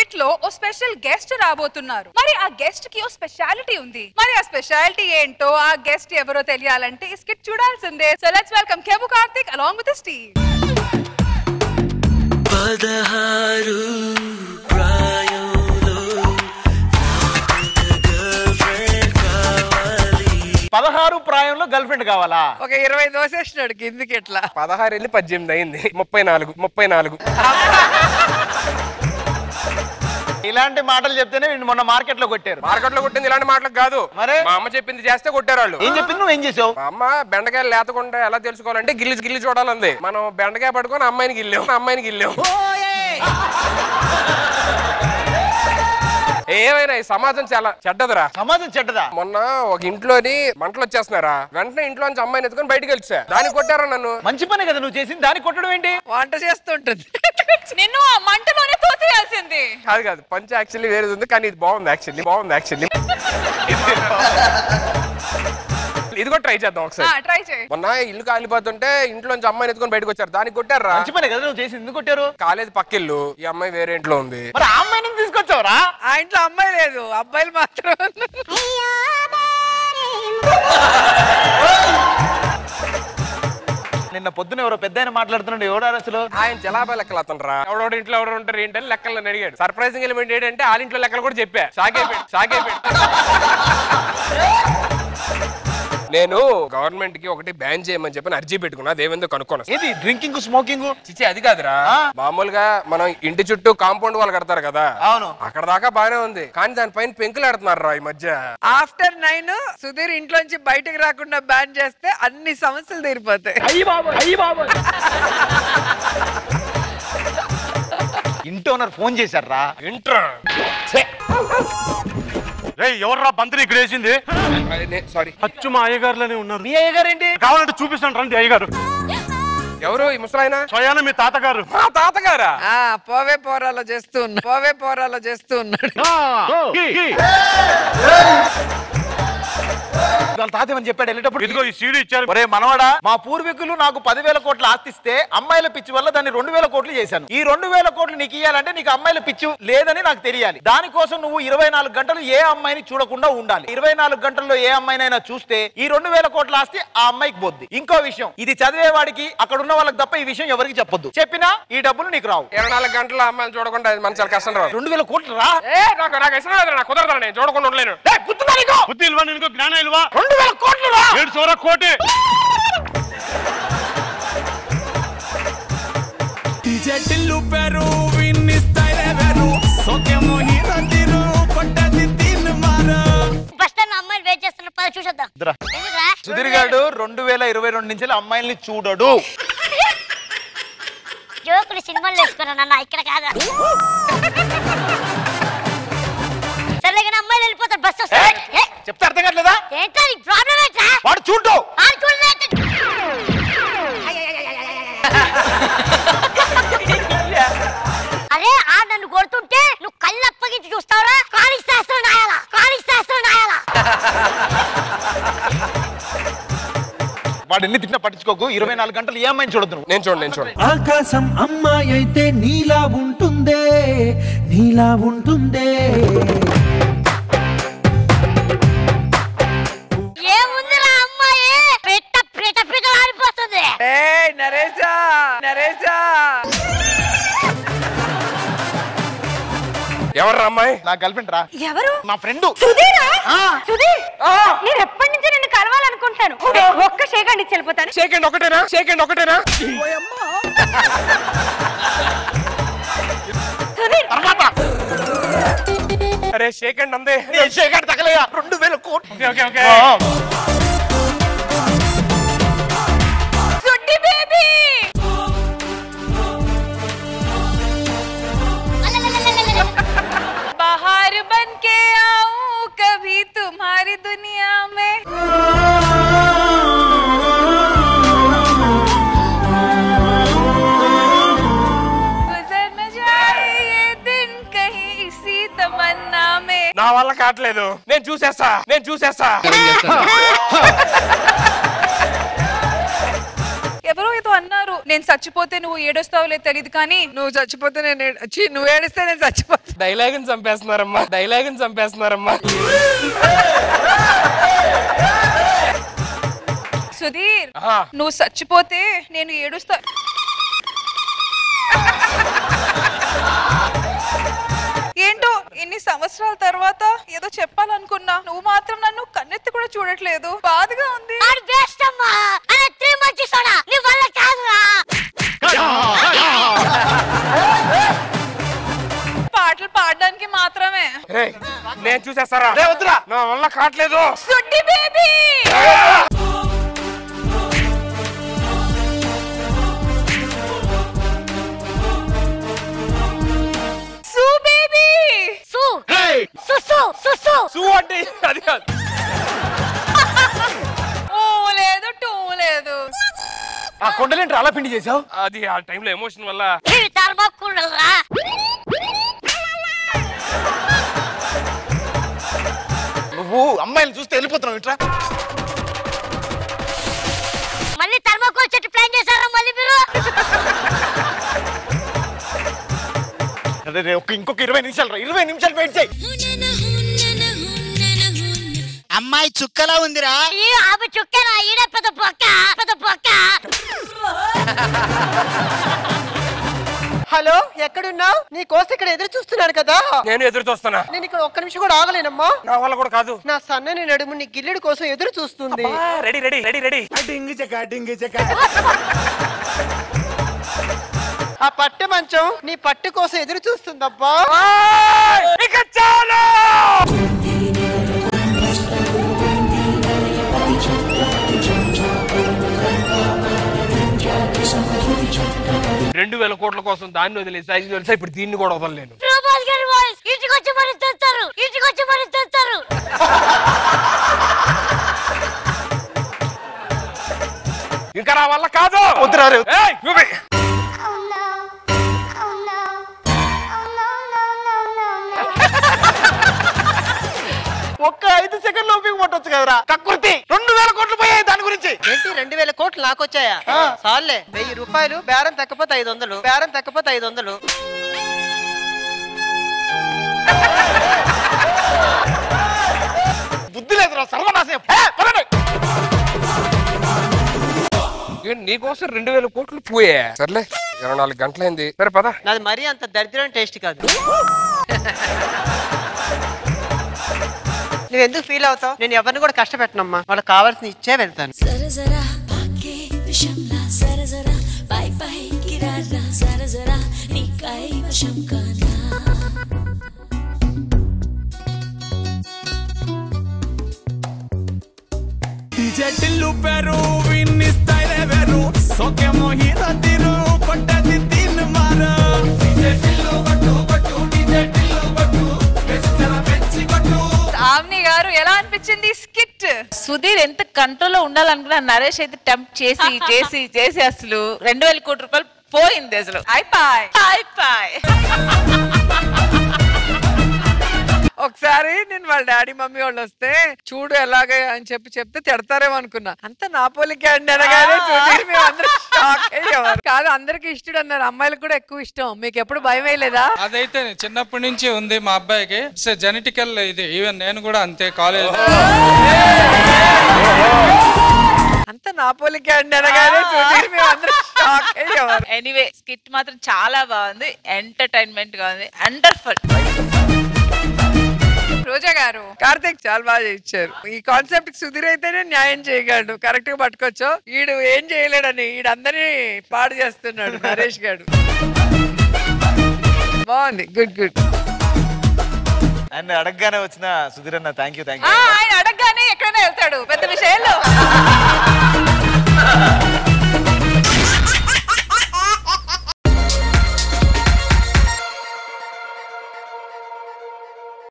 Skit లో ఓ special guest రాబోతున్నారు. మరి ఆ గెస్ట్ కి ఓ స్పెషాలిటీ ఉంది. మరి ఆ స్పెషాలిటీ ఏంటో ఆ గెస్ట్ ఎవరో తెలియాలంటే ఈ స్కిట్ చూడాల్సిందే. సో లెట్స్ వెల్కమ్ కేబు Karthik along with his team. 16 ప్రాయంలో గర్ల్ ఫ్రెండ్ కావాలా? ఒక 20 దోసేసినాడు కిందికి. ఎట్లా 16 వెళ్ళి 18 అయింది. 34 ఇలాంటి మాటలు చెప్తేనే మొన్న మార్కెట్ లో కొట్టారు. మార్కెట్ లో కొట్టింది ఇలాంటి మాటలకు కాదు. మరి మా అమ్మ చెప్పింది చేస్తే కొట్టారు వాళ్ళు. ఏం చెప్పింది? నువ్వు ఏం చేసావు? మా అమ్మ బెండకాయలు లేతకుండా ఎలా తెలుసుకోవాలంటే గిల్లి చూడాలంది. మనం బెండకాయ పట్టుకొని అమ్మాయిని గిల్లాం. ఏమైనా ఈ సమాజం చాలా చెడ్డదరా. సమాజం చెడ్డదా? మొన్న ఒక ఇంట్లోని మంటలు వచ్చేస్తున్నారా, వెంటనే ఇంట్లో నుంచి అమ్మాయిని ఎత్తుకొని బయటకు వెళ్తా. దానికి కొట్టారా నన్ను. మంచి పని కదా నువ్వు చేసింది, దానికి కొట్టడం ఏంటి? వంట చేస్తుంటుంది. నిన్ను ఆ మంటలోనే తోసేయాల్సింది. కాదు పంచ యాక్చువల్లీ వేరేది ఉంది, కానీ ఇది బాగుంది యాక్చువల్లీ. ఇది కూడా ట్రై చేద్దాం ఒకసారి. ట్రై చేయి. మొన్న ఇల్లు కాలిపోతుంటే ఇంట్లో నుంచి అమ్మాయిని ఎత్తుకొని బయటకు వచ్చారు, దానికి కొట్టారా. మంచి పని కదా నువ్వు చేసింది, ఎందుకు కొట్టారు? కాలేజ్ పక్కిల్లు, ఈ అమ్మాయి వేరే ఇంట్లో ఉంది. మరి ఆ అమ్మాయిని తీసుకొచ్చావురా? ఆ ఇంట్లో అమ్మాయి లేదు, అబ్బాయిలు మాత్రం. నిన్న పొద్దున ఎవరో పెద్ద ఆయన మాట్లాడుతున్నాడు. ఎవడారు అసలు? ఆయన జలాభా లెక్కలు అతనరా. ఎవడో ఇంట్లో ఎవరు ఉంటారు ఏంటని లెక్కలు అడిగాడు. సర్ప్రైజింగ్ ఎలిమెంట్ ఏంటంటే వాళ్ళ ఇంట్లో లెక్కలు కూడా చెప్పా. షాక్ అయిపోయాడు. నేను గవర్నమెంట్ కి ఒకటి బ్యాన్ చేయమని చెప్పి అర్జీ పెట్టుకున్నా. అదేవిందో కనుక్కోను. ఇది డ్రింకింగ్ స్మోకింగ్ చిచ్చి అది కాదురా. మామూలుగా మనం ఇంటి చుట్టూ కాంపౌండ్ వాళ్ళు కడతారు కదా. అవును, అక్కడ దాకా బానే ఉంది, కానీ దానిపైన పెంకులు ఆడుతున్నారు రా ఈ మధ్య. ఆఫ్టర్ 9 సుధీర్ ఇంట్లోంచి బయటకు రాకుండా బ్యాన్ చేస్తే అన్ని సమస్యలు తీరిపోతాయి. ఇంటి ఓనర్ ఫోన్ చేశారా? ఇంట్రా ఎవర్రా బంతిని ఇక్కడ వేసింది? సారీ, అచ్చు మా అయ్యగారులోనే ఉన్నారు. మీ అయ్యగారు ఏంటి? కావాలంటే చూపిస్తాను రండి. అయ్యగారు ఎవరు? ఈ ముసలాయన స్వయాన మీ తాతగారు. మా తాతగారా? పోవే పోరాలో చేస్తూ ఉన్నాడు. వాళ్ళ తాత ఏమని చెప్పాడు వెళ్ళేటప్పుడు? ఇదిగో ఈ సీడీ ఇచ్చారు. ఒరే మనవాడా, మా పూర్వీకులు నాకు 10,000 కోట్ల ఆస్తిస్తే అమ్మాయిల పిచ్చి వల్ల దాన్ని 2,000 కోట్లు చేశాను. ఈ 2,000 కోట్లు నీకు ఇయ్యాలంటే నీకు అమ్మాయిల పిచ్చి లేదని నాకు తెలియాలి. దానికోసం నువ్వు 24 గంటలు ఏ అమ్మాయిని చూడకుండా ఉండాలి. 24 గంటల్లో ఏ అమ్మాయినైనా చూస్తే ఈ 2,000 కోట్ల ఆస్తి ఆ అమ్మాయికి పోద్ది. ఇంకో విషయం, ఇది చదివేవాడికి అక్కడ ఉన్న వాళ్ళకి తప్ప ఈ విషయం ఎవరికి చెప్పొద్దు. చెప్పినా ఈ డబ్బులు నీకు రావు. 24 గంటల అమ్మాయిని చూడకుండా మన చాలా కష్టం రావు. 2,000 కోట్లు రా. నాకు ఇష్టం లేదు, నాకు కుదరదు, నేను చూడకుండా ఉండలేను. బుద్ధి ఇల్వా, నీకు జ్ఞానం ఇల్వా? 2,000 కోట్లు రా. 700 కోటి. సుధీర్ గారు 2022 నుంచి అమ్మాయిల్ని చూడడు. జోకులు సినిమాలు వేసుకున్నా ఇక్కడ కాదు. సరే కానీ అమ్మాయిలు వెళ్ళిపోతారు, బస్ వస్తుంది. చెప్తే అర్థం కావట్లేదా? ఏంటో ప్రాబ్లం ఏంటా? వాడు చూడు. అరే ఆ నన్ను కొడుతుంటే నువ్వు కళ్ళు అప్పగించి చూస్తావురా? కాళీ శాస్త్రం నాయాలా. వాడు ఎన్ని తిట్టినా పట్టించుకోకు. 24 గంటలు ఏ అమ్మాయిని చూడదు. నేను చూడండి. ఆకాశం అమ్మాయి అయితే నీలా ఉంటుందే. ఏముందిరా అమ్మాయి పిట్ట ఆడిపోతుంది. నరేశా ఎవరు అమ్మాయి? నా గర్ల్ ఫ్రెండ్ రా. ఎవరు? నా ఫ్రెండ్ సుధీరా? సుధీర్, నేను ఎప్పటి నుంచి నిన్ను కలవాలనుకుంటాను. ఒక్క షేకండి ఇచ్చి వెళ్ళిపోతాను. షేకండి ఒకటేనా? అరే షేకండి అందే. షేకండి తగలయ్యా. 2,000 కోట్లు. ఓకే. సుడ్డి బేబీ. बाहर बन के आऊं कभी तुम्हारी दुनिया में. गुजर न जाए ये दिन कहीं इसी तमन्ना में. నా వల్ల కావట్లేదు, నేను చూసేస్తా. ఎవరో ఏదో అన్నారు, నేను చచ్చిపోతే నువ్వు ఏడొస్తావులే తెలియదు కానీ నువ్వు చచ్చిపోతే నువ్వు ఏడిస్తే నేను చచ్చిపోతా. డైలాగ్ చంపేస్తున్నారమ్మా, డైలాగ్ చంపేస్తున్నారమ్మా. సుధీర్ నువ్వు చచ్చిపోతే నేను ఏడుస్తా. ఏంటో ఇన్ని సంవత్సరాల తర్వాత ఏదో చెప్పాలనుకున్నా, నువ్వు మాత్రం నన్ను కన్నెత్తి కూడా చూడట్లేదు. బాధగా ఉంది. పాటలు పాడడానికి మాత్రమే. నేను చూసేస్తారా? వద్దురా, నా వల్ల కావట్లేదు. సుడ్డి బేబీ అది కాదు. లేదు టూ లేదు. ఆ కొండలేంటి అలా పిండి చేసావు? అది ఆ టైంలో ఎమోషన్ వల్ల. నువ్వు అమ్మాయిని చూస్తే వెళ్ళిపోతున్నావు ఇట్లా. మళ్ళీ థర్మాకోల్ చెట్టు ప్లాన్ చేశారా మళ్ళీ మీరు? అదే ఇంకొక 20 నిమిషాలు 20 నిమిషాలు వెయిట్ చేయి. అమ్మాయి చుక్కలా ఉందిరా. ఆమె చుక్కనా? ఈడ పెద్ద పొక్క, పెద్ద పొక్క. హలో, ఎక్కడున్నావు? నీ కోసం ఇక్కడ ఎదురు చూస్తున్నాను కదా. నేను ఎదురు చూస్తున్నా. నేను ఇక్కడ ఒక్క నిమిషం కూడా ఆగలేనమ్మా. నా వల్ల కూడా కాదు. నా సన్నని నడుము నీ గిల్లెడు కోసం ఎదురు చూస్తుంది. Ready ready ready ready. ఆ పట్టె మంచం నీ పట్టు కోసం ఎదురు చూస్తుందబ్బా. ఇక చాలు. 2000 కోట్ల కోసం దాన్ని వదిలేసి 5 తెలుసా, ఇప్పుడు దీన్ని కూడా వదలలేను. ఇంటికొచ్చి మరి తెస్తారు, ఇంటికొచ్చి మరి తెస్తారు. ఇంకా నా వల్ల కాదు. వద్దురారు. ఒక్క 5 సెకండ్లు ఓపిక పట్టొచ్చు కదరా. కక్కుర్తి 2000 కోట్లు పోయాయి దాని గురించి. ఏంటి 2000 కోట్లు నాకు వచ్చాయా? సార్లే 1000 రూపాయలు బేరం తక్కపోతే 500, బేరం తక్కపోతే 500. బుద్ధి లేదురా సర్వనాశనం. నీకోసం 2000 కోట్లు పోయా. సర్లే 24 గంటలైంది. సరే పద. నాది మరీ అంత దరిద్రం టేస్ట్ కాదు. నువ్వెందుకు ఫీల్ అవుతావు? నేను ఎవరిని కూడా కష్టపెట్టనమ్మా. వాళ్ళకి కావాల్సిన ఇచ్చే వెళ్తాను. ఆమ్ని గారు ఎలా అనిపించింది స్కిట్? సుధీర్ ఎంత కంట్రోల్ లో ఉండాలనుకున్నా, నరేష్ అయితే టెంప్ట్ చేసి చేసి చేసి అసలు 2000 కోట్ల రూపాయలు పోయింది అసలు. అయిపోయి ఒకసారి నేను వాళ్ళ డాడీ మమ్మీ వాళ్ళు వస్తే చూడు ఎలాగే అని చెప్తే తిడతారేమో అనుకున్నా. అంత నా పోలికే అండి అనగానే షాక్ అయ్యేవారు. కాదు అందరికి ఇష్టం అన్నారు, అమ్మాయిలకు కూడా ఎక్కువ ఇష్టం. మీకు ఎప్పుడు భయం వేయలేదా? అదైతే చిన్నప్పటి నుంచి ఉంది మా అబ్బాయికి. జెనెటికల్ ఇది. ఈవెన్ నేను కూడా అంతే. కాలేజ్ అంత నా పోలికే అండి అనగానే షాక్ అయ్యేవారు. ఎనీవే స్కిట్ మాత్రం చాలా బాగుంది, ఎంటర్టైన్మెంట్ గా ఉంది, వండర్ఫుల్. రోజా గారు, కార్తిక్ చాలా బాగా ఇచ్చారు. ఈ కాన్సెప్ట్ సుధీర్ అయితేనే న్యాయం చేయగలడు, కరెక్ట్ గా పట్టుకోవచ్చు. ఈడు ఏం చేయలేడని ఈడందరినీ పాడు చేస్తున్నాడు నరేష్ గారు. బాగుంది, గుడ్ గుడ్. ఆయన అడగగానే వచ్చిన సుధీర్ అన్న థ్యాంక్ యూ. ఆయన అడగగానే ఎక్కడైనా వెళ్తాడు పెద్ద విషయాల్లో.